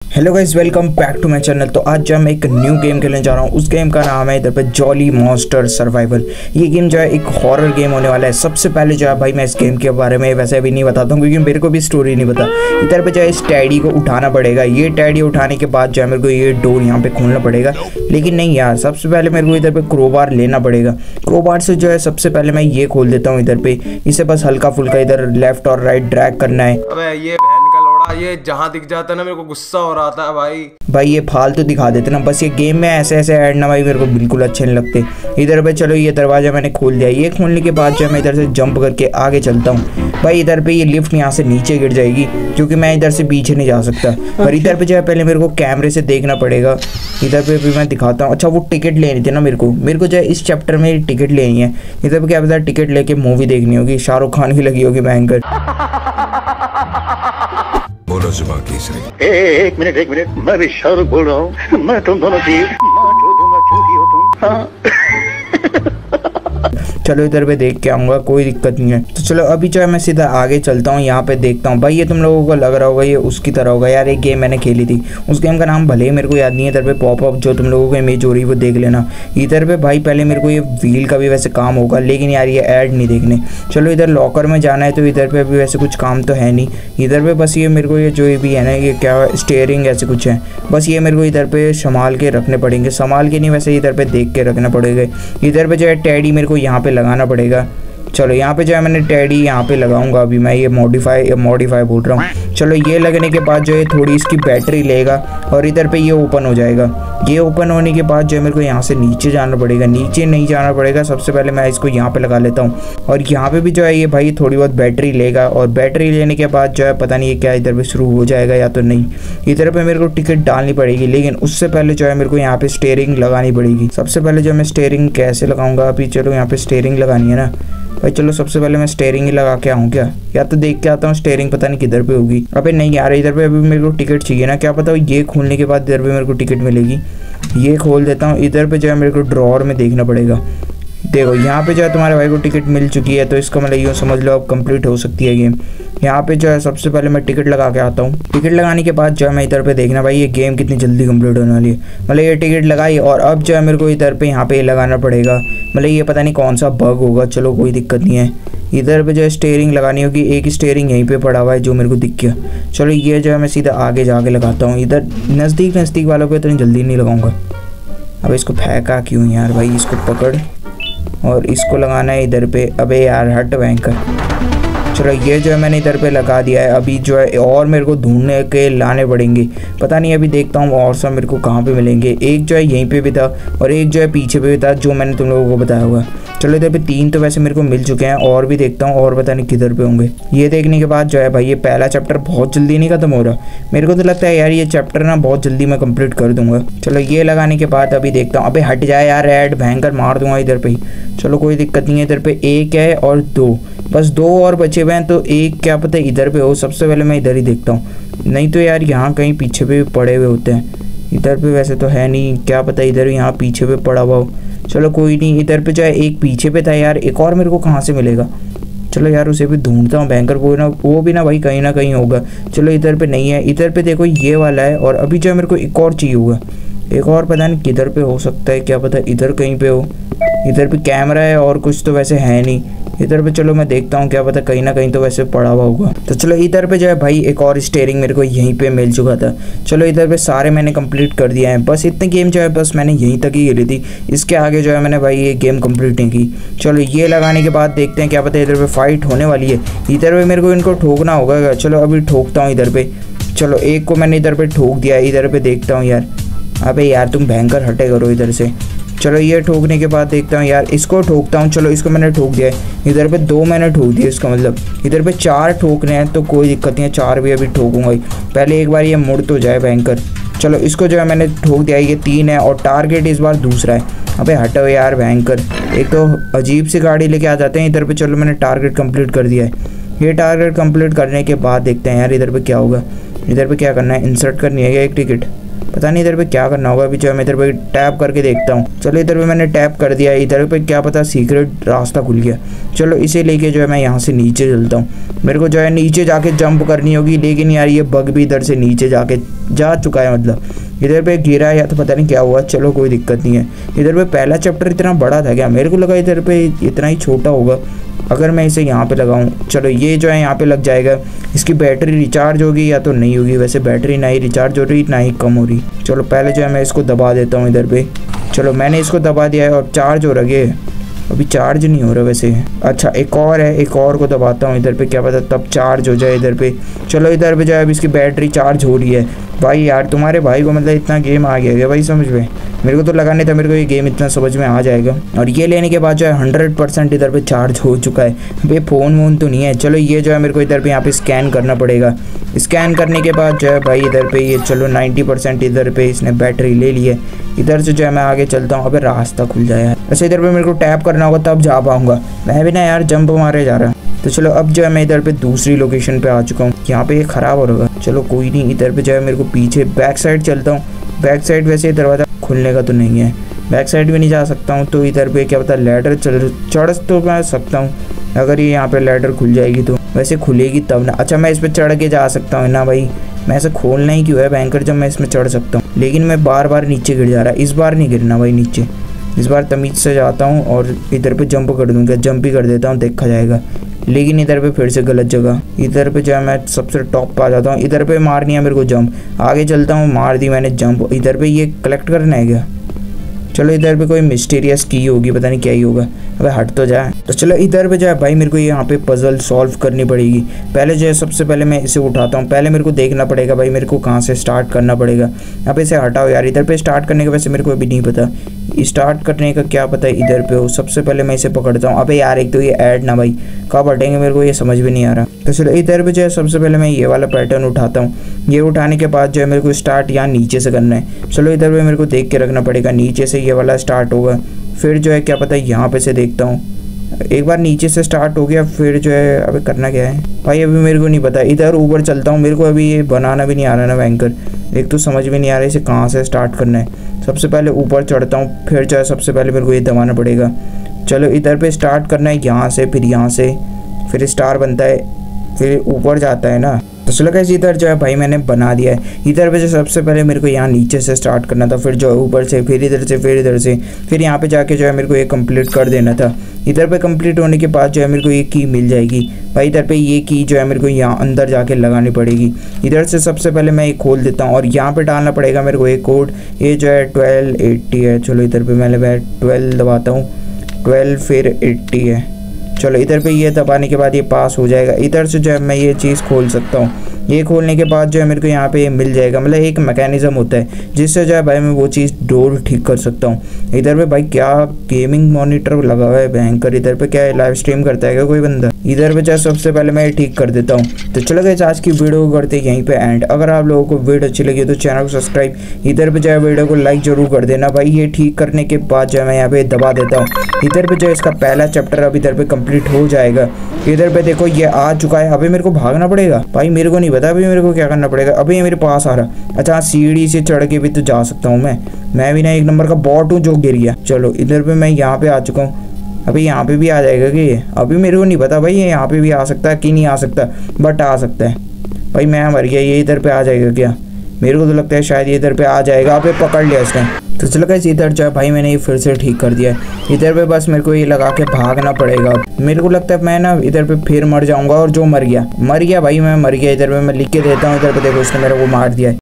Hello guys, welcome back to my channel. तो आज जो मैं एक न्यू गेम खेलने जा रहा हूँ, उस गेम का नाम है इधर पे जॉली मॉन्स्टर सर्वाइवल। ये गेम जो है एक हॉरर गेम होने वाला है। सबसे पहले जो है भाई मैं इस गेम के बारे में वैसे अभी नहीं बताता हूँ, क्योंकि मेरे को भी स्टोरी नहीं पता। इधर पे जो है इस टैडी को उठाना पड़ेगा। ये टैडी उठाने के बाद जो है मेरे को ये डोर यहाँ पे खोलना पड़ेगा। लेकिन नहीं यार, सबसे पहले मेरे को इधर पे क्रोबार लेना पड़ेगा। क्रोबार से जो है सबसे पहले मैं ये खोल देता हूँ इधर पे। इसे बस हल्का फुल्का इधर लेफ्ट और राइट ड्रैग करना है। अबे ये बहन का लोड़ा, ये जहाँ दिख जाता है ना मेरे को गुस्सा हो रहा था भाई ये फालतू दिखा देते ना। बस ये गेम में ऐसे ऐसे ऐड ना भाई मेरे को बिल्कुल अच्छे नहीं लगते। इधर पे चलो ये दरवाजा मैंने खोल दिया। ये खोलने के बाद जो है मैं इधर से जंप करके आगे चलता हूँ। भाई इधर पे ये लिफ्ट यहाँ से नीचे गिर जाएगी, क्योंकि मैं इधर से पीछे नहीं जा सकता। और इधर पे जो है पहले मेरे को कैमरे से देखना पड़ेगा। इधर पे भी मैं दिखाता हूँ। अच्छा, वो टिकट लेनी थी ना मेरे को जो है इस चैप्टर में टिकट लेनी है। इधर पे क्या पता टिकट लेके मूवी देखनी होगी, शाहरुख खान की लगी होगी भयंकर। बोलो जुबान केसरी। एक मिनट, मैं भी शाहरुख बोल रहा हूँ। मैं तुम दोनों की माँ दूंगा, चूती हो तुम। हाँ। चलो इधर पे देख के आऊँगा, कोई दिक्कत नहीं है। तो चलो अभी जो है मैं सीधा आगे चलता हूँ। यहाँ पे देखता हूँ। भाई ये तुम लोगों को लग रहा होगा ये उसकी तरह होगा। यार एक गेम मैंने खेली थी, उस गेम का नाम भले ही मेरे को याद नहीं है। इधर पे पॉपअप जो तुम लोगों को इमेज हो रही है वो देख लेना। इधर पे भाई पहले मेरे को ये व्हील का भी वैसे काम होगा, लेकिन यार ये ऐड नहीं देखने। चलो इधर लॉकर में जाना है, तो इधर पे अभी वैसे कुछ काम तो है नहीं। इधर पे बस ये मेरे को ये जो भी है ना, ये क्या स्टीयरिंग ऐसे कुछ है, बस ये मेरे को इधर पे संभाल के रखने पड़ेंगे। संभाल के नहीं, वैसे इधर पे देख के रखना पड़ेगा। इधर पे जो है टैडी मेरे को यहाँ पे लगाना पड़ेगा। चलो यहाँ पे जो है मैंने टैडी यहाँ पे लगाऊंगा। अभी मैं ये मॉडिफाई बोल रहा हूँ। चलो ये लगने के बाद जो है थोड़ी इसकी बैटरी लेगा और इधर पे ये ओपन हो जाएगा। ये ओपन होने के बाद जो है मेरे को यहाँ से नीचे जाना पड़ेगा। नीचे नहीं जाना पड़ेगा, सबसे पहले मैं इसको यहाँ पे लगा लेता हूँ। और यहाँ पे भी जो है ये भाई थोड़ी बहुत बैटरी लेगा, और बैटरी लेने के बाद जो है पता नहीं ये क्या इधर पे शुरू हो जाएगा या तो नहीं। इधर पे मेरे को टिकट डालनी पड़ेगी, लेकिन उससे पहले जो है मेरे को यहाँ पे स्टीयरिंग लगानी पड़ेगी। सबसे पहले जो मैं स्टीयरिंग कैसे लगाऊंगा, अभी चलो यहाँ पे स्टीयरिंग लगानी है ना भाई। चलो सबसे पहले मैं स्टीयरिंग ही लगा के आऊँ क्या, या तो देख के आता हूँ स्टीयरिंग पता नहीं किधर पे होगी। अबे नहीं यार, इधर पे अभी मेरे को टिकट चाहिए ना, क्या पता ये खोलने के बाद इधर पे मेरे को टिकट मिलेगी। ये खोल देता हूँ। इधर पे जो है मेरे को ड्रॉअर में देखना पड़ेगा। देखो यहाँ पे जो है तुम्हारे भाई को टिकट मिल चुकी है, तो इसका मतलब यूँ समझ लो अब कंप्लीट हो सकती है गेम। यहाँ पे जो है सबसे पहले मैं टिकट लगा के आता हूँ। टिकट लगाने के बाद जो है मैं इधर पे देखना भाई ये गेम कितनी जल्दी कंप्लीट होने वाली है। मतलब ये टिकट लगाई, और अब जो है मेरे को इधर पे यहाँ पे लगाना पड़ेगा। मतलब ये पता नहीं कौन सा बग होगा, चलो कोई दिक्कत नहीं है। इधर पे जो है स्टीयरिंग लगानी होगी। एक स्टीयरिंग यहीं पे पड़ा हुआ है जो मेरे को दिख गया। चलो ये जो है मैं सीधा आगे जाके लगाता हूँ। इधर नज़दीक वालों पे इतनी जल्दी नहीं लगाऊंगा। अब इसको फेंका क्यों यार भाई, इसको पकड़ और इसको लगाना है इधर पे। अबे यार हट बैंकर। चलो ये जो है मैंने इधर पे लगा दिया है। अभी जो है और मेरे को ढूंढने के लाने पड़ेंगे, पता नहीं अभी देखता हूँ और सब मेरे को कहाँ पे मिलेंगे। एक जो है यहीं पे भी था और एक जो है पीछे पे भी था, जो मैंने तुम लोगों को बताया हुआ। चलो इधर पे 3 तो वैसे मेरे को मिल चुके हैं, और भी देखता हूँ और पता नहीं किधर पे होंगे। ये देखने के बाद जो है भाई ये पहला चैप्टर बहुत जल्दी नहीं खत्म हो रहा। मेरे को तो लगता है यार ये चैप्टर ना बहुत जल्दी मैं कंप्लीट कर दूंगा। चलो ये लगाने के बाद अभी देखता हूँ। अबे हट जाए यार, रेड भयंकर मार दूंगा इधर पे ही। चलो कोई दिक्कत नहीं है। इधर पे 1 है और 2, बस 2 और बचे हुए हैं, तो 1 क्या पता इधर पे हो। सबसे पहले मैं इधर ही देखता हूँ, नहीं तो यार यहाँ कहीं पीछे पे पड़े हुए होते हैं। इधर पे वैसे तो है नहीं, क्या पता इधर यहाँ पीछे पे पड़ा हुआ हो। चलो कोई नहीं। इधर पे जो है एक पीछे पे था यार, एक और मेरे को कहाँ से मिलेगा। चलो यार उसे भी ढूंढता हूँ बैंकर, वो भी ना भाई कहीं ना कहीं होगा। चलो इधर पे नहीं है। इधर पे देखो ये वाला है, और अभी जो है मेरे को एक और चाहिए होगा। एक और पता नहीं किधर पे हो सकता है, क्या पता इधर कहीं पे हो। इधर पे कैमरा है और कुछ तो वैसे है नहीं इधर पे। चलो मैं देखता हूँ, क्या पता कहीं ना कहीं तो वैसे पड़ा हुआ होगा। तो चलो इधर पे जो है भाई एक और स्टीयरिंग मेरे को यहीं पे मिल चुका था। चलो इधर पे सारे मैंने कंप्लीट कर दिया है। बस इतने गेम जो है बस मैंने यहीं तक ही खेली थी, इसके आगे जो है मैंने भाई ये गेम कंप्लीट नहीं की। चलो ये लगाने के बाद देखते हैं, क्या पता इधर पे फाइट होने वाली है। इधर पे मेरे को इनको ठोकना होगा। चलो अभी ठोकता हूँ इधर पे। चलो एक को मैंने इधर पे ठोक दिया। इधर पे देखता हूँ यार, अबे यार तुम भयंकर हटे करो इधर से। चलो ये ठोकने के बाद देखता हूँ यार, इसको ठोकता हूँ। चलो इसको मैंने ठोक दिया है। इधर पे 2 मैंने ठोक दिया, इसका मतलब इधर पे 4 ठोकने हैं, तो कोई दिक्कत नहीं है, 4 भी अभी ठोकूंगा ही। पहले एक बार ये मुड़ तो जाए भयंकर। चलो इसको जो है मैंने ठोक दिया। ये 3 है और टारगेट इस बार दूसरा है। अबे हटो यार भयंकर, एक तो अजीब सी गाड़ी लेके आ जाते हैं इधर पे। चलो मैंने टारगेट कंप्लीट कर दिया है। ये टारगेट कंप्लीट करने के बाद देखते हैं यार इधर पे क्या होगा। इधर पे क्या करना है, इंसर्ट करनी है एक टिकट। पता नहीं इधर पे क्या करना होगा। अभी जो है मैं इधर पे टैप करके देखता हूँ। चलो इधर पे मैंने टैप कर दिया, इधर पे क्या पता सीक्रेट रास्ता खुल गया। चलो इसे लेके जो है मैं यहाँ से नीचे चलता हूँ। मेरे को जो है नीचे जाके जंप करनी होगी, लेकिन यार ये बग भी इधर से नीचे जाके जा चुका है, मतलब इधर पे गिरा है या तो पता नहीं क्या हुआ। चलो कोई दिक्कत नहीं है। इधर पे पहला चैप्टर इतना बड़ा था क्या? मेरे को लगा इधर पे इतना ही छोटा होगा। अगर मैं इसे यहाँ पे लगाऊँ, चलो ये जो है यहाँ पे लग जाएगा। इसकी बैटरी रिचार्ज होगी या तो नहीं होगी। वैसे बैटरी ना ही रिचार्ज हो रही ना ही कम हो रही। चलो पहले जो है मैं इसको दबा देता हूँ इधर पे। चलो मैंने इसको दबा दिया है और चार्ज हो रहा है। अभी चार्ज नहीं हो रहा वैसे। अच्छा एक और है, एक और को दबाता हूँ इधर पे, क्या पता तब चार्ज हो जाए इधर पे। चलो इधर पे जो है अब इसकी बैटरी चार्ज हो रही है। भाई यार तुम्हारे भाई को मतलब इतना गेम आ गया भाई समझ में। मेरे को तो लगा नहीं था मेरे को ये गेम इतना समझ में आ जाएगा। और ये लेने के बाद जो है 100% इधर पे चार्ज हो चुका है। भाई फ़ोन वोन तो नहीं है। चलो ये जो है मेरे को इधर पे यहाँ पे स्कैन करना पड़ेगा। स्कैन करने के बाद जो है भाई इधर पे ये चलो 90% इधर पे इसने बैटरी ले ली है। इधर से जो है मैं आगे चलता हूँ। अबे रास्ता खुल जाए। अच्छा इधर पे मेरे को टैप करना होगा तब जा पाऊँगा। मैं भी ना यार जंप मारे जा रहा। तो चलो अब जो है मैं इधर पे दूसरी लोकेशन पे आ चुका हूँ। यहाँ पे ये ख़राब हो रहा है। चलो कोई नहीं, इधर पे जो है मेरे को पीछे बैक साइड चलता हूँ। बैक साइड वैसे दरवाज़ा खुलने का तो नहीं है, बैक साइड भी नहीं जा सकता हूँ। तो इधर पे क्या पता लैडर चढ़ तो मैं सकता हूँ अगर ये यहाँ पे लैडर खुल जाएगी तो। वैसे खुलेगी तब ना। अच्छा मैं इस पर चढ़ के जा सकता हूँ ना भाई। मैं ऐसे खोलना ही क्यों है बैंकर जब मैं इसमें चढ़ सकता हूँ। लेकिन मैं बार बार नीचे गिर जा रहा है। इस बार नहीं गिरना भाई नीचे। इस बार तमीज़ से जाता हूँ और इधर पे जंप कर दूँगा। जंप ही कर देता हूँ, देखा जाएगा। लेकिन इधर पे फिर से गलत जगह। इधर पे जो है मैं सबसे टॉप पे आ जाता हूँ। इधर पे मारनी है मेरे को जंप। आगे चलता हूँ, मार दी मैंने जंप। इधर पे ये कलेक्ट करना है क्या? चलो इधर पे कोई मिस्टीरियस की होगी, पता नहीं क्या ही होगा। अबे हट तो जाए। तो चलो इधर पे जो है भाई मेरे को यहाँ पे पजल सॉल्व करनी पड़ेगी। पहले जो है सबसे पहले मैं इसे उठाता हूँ। पहले मेरे को देखना पड़ेगा भाई मेरे को कहाँ से स्टार्ट करना पड़ेगा। अब इसे हटाओ यार। इधर पे स्टार्ट करने का वैसे मेरे को अभी नहीं पता। स्टार्ट करने का क्या पता इधर पे हो। सबसे पहले मैं इसे पकड़ता हूँ। अबे यार एक तो ये ऐड ना भाई कब हटेंगे मेरे को ये समझ भी नहीं आ रहा। तो चलो इधर पे जो है सबसे पहले मैं ये वाला पैटर्न उठाता हूँ। ये उठाने के बाद जो है मेरे को स्टार्ट यहाँ नीचे से करना है। चलो इधर पे मेरे को देख के रखना पड़ेगा। नीचे से ये वाला स्टार्ट होगा, फिर जो है क्या पता यहाँ पे से देखता हूँ। एक बार नीचे से स्टार्ट हो गया, फिर जो है अभी करना क्या है भाई अभी मेरे को नहीं पता। इधर ऊपर चलता हूँ। मेरे को अभी ये बनाना भी नहीं आ रहा ना बैंकर। एक तो समझ में नहीं आ रहा इसे कहाँ से स्टार्ट करना है। सबसे पहले ऊपर चढ़ता हूँ, फिर जो है सबसे पहले मेरे को ये दबाना पड़ेगा। चलो इधर पे स्टार्ट करना है यहाँ से, फिर यहाँ से, फिर स्टार बनता है, फिर ऊपर जाता है ना। तो चलो गाइस इधर जो है भाई मैंने बना दिया है। इधर पे जो सबसे पहले मेरे को यहाँ नीचे से स्टार्ट करना था, फिर जो है ऊपर से, फिर इधर से, फिर इधर से, फिर यहाँ पे जाके जो है मेरे को ये कंप्लीट कर देना था। इधर पे कंप्लीट होने के बाद जो है मेरे को ये की मिल जाएगी भाई। इधर पे ये की जो है मेरे को यहाँ अंदर जाके लगानी पड़ेगी। इधर से सबसे पहले मैं ये खोल देता हूँ और यहाँ पे डालना पड़ेगा मेरे को एक कोड। ये जो है 1280 है। चलो इधर पे मैंने 12 दबाता हूँ, 12 फिर 80 है। चलो इधर पे ये दबाने के बाद ये पास हो जाएगा। इधर से जो है मैं ये चीज़ खोल सकता हूँ। ये खोलने के बाद जो है मेरे को यहाँ पे ये मिल जाएगा। मतलब एक मैकेनिज़्म होता है जिससे जो है भाई मैं वो चीज़ डोर ठीक कर सकता हूँ। इधर पे भाई क्या गेमिंग मॉनिटर लगा हुआ है भयंकर। इधर पे क्या है लाइव स्ट्रीम करता है क्या कोई बंदा? इधर पे जो है सबसे पहले मैं ये ठीक कर देता हूँ। तो चलो गाइस आज की वीडियो को करते यहीं पे एंड। अगर आप लोगों को वीडियो अच्छी लगी तो चैनल को सब्सक्राइब, इधर पे जो है वीडियो को लाइक जरूर कर देना भाई। ये ठीक करने के बाद जो है मैं यहाँ पे दबा देता हूँ। इधर पे जो है इसका पहला चैप्टर अब इधर पे कंप्लीट हो जाएगा। इधर पे देखो ये आ चुका है। अभी मेरे को भागना पड़ेगा भाई, मेरे को नहीं पता अभी मेरे को क्या करना पड़ेगा। अभी ये मेरे पास आ रहा। अच्छा सीढ़ी से चढ़ के भी तो जा सकता हूँ मैं भी ना एक नंबर का बॉट हूँ जो गिर गया। चलो इधर पे मैं यहाँ पे आ चुका हूँ। अभी यहाँ पे भी आ जाएगा कि ये? अभी मेरे को नहीं पता भाई ये यहाँ पे भी आ सकता है कि नहीं आ सकता, बट आ सकता है भाई। मैं मर गया, ये इधर पे आ जाएगा क्या? मेरे को तो लगता है शायद ये इधर पे आ जाएगा। अबे पकड़ लिया इसने। तो चलो गाइस इधर जो है भाई मैंने ये फिर से ठीक कर दिया है। इधर पे बस मेरे को ये लगा के भागना पड़ेगा। मेरे को लगता है मैं ना इधर पे फिर मर जाऊंगा और जो मर गया भाई मैं मर गया। इधर पे मैं लिख के देता हूँ। इधर पे देखो इसने मेरे को मार दिया है।